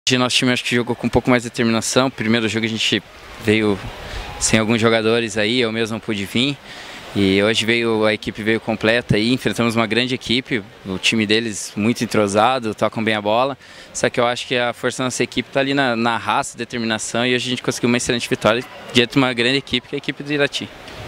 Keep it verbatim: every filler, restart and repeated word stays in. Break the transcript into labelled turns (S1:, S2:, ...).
S1: Hoje nosso time acho que jogou com um pouco mais de determinação. Primeiro jogo a gente veio sem alguns jogadores aí, eu mesmo não pude vir. E hoje veio, a equipe veio completa aí, enfrentamos uma grande equipe, o time deles muito entrosado, tocam bem a bola. Só que eu acho que a força da nossa equipe está ali na, na raça, determinação, e hoje a gente conseguiu uma excelente vitória diante de uma grande equipe, que é a equipe do Irati.